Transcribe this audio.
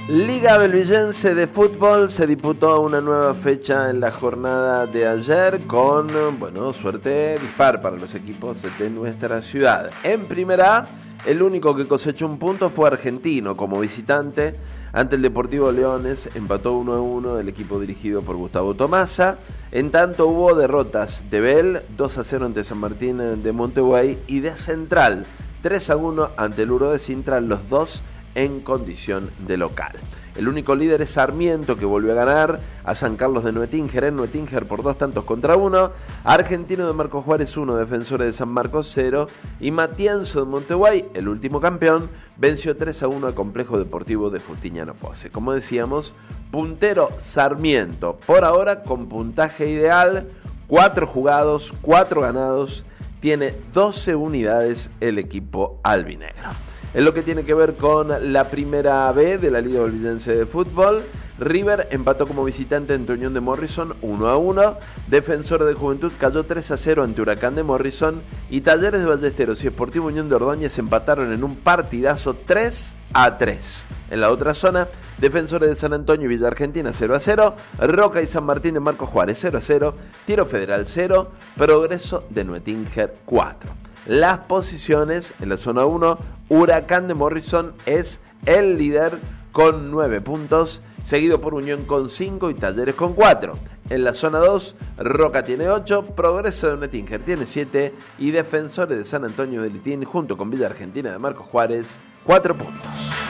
Liga Belvillense de fútbol, se disputó una nueva fecha en la jornada de ayer con, suerte dispar para los equipos de nuestra ciudad. En Primera A, el único que cosechó un punto fue Argentino como visitante ante el Deportivo Leones, empató 1-1 el equipo dirigido por Gustavo Tomasa. En tanto hubo derrotas de Bell, 2-0 ante San Martín de Montevideo y de Central, 3-1 ante el Uro de Sintra, los dos en condición de local. El único líder es Sarmiento, que volvió a ganar a San Carlos de Nuetinger en Nuetinger por 2-1. Argentino de Marcos Juárez 1, Defensores de San Marcos 0, y Matienzo de Montevideo, el último campeón, venció 3-1 al Complejo Deportivo de Justiniano Pose. Como decíamos, puntero Sarmiento, por ahora con puntaje ideal, 4 jugados, 4 ganados, tiene 12 unidades el equipo albinegro. En lo que tiene que ver con la Primera B de la Liga Belvillense de Fútbol, River empató como visitante ante Unión de Morrison 1-1, Defensor de Juventud cayó 3-0 ante Huracán de Morrison y Talleres de Ballesteros y Sportivo Unión de Ordóñez empataron en un partidazo 3-3. En la otra zona, Defensores de San Antonio y Villa Argentina 0-0, Roca y San Martín de Marcos Juárez 0-0, Tiro Federal 0, Progreso de Nuetinger 4. Las posiciones en la zona 1, Huracán de Morrison es el líder con 9 puntos, seguido por Unión con 5 y Talleres con 4. En la zona 2, Roca tiene 8, Progreso de Nuetinger tiene 7 y Defensores de San Antonio de Litín junto con Villa Argentina de Marcos Juárez 4 puntos.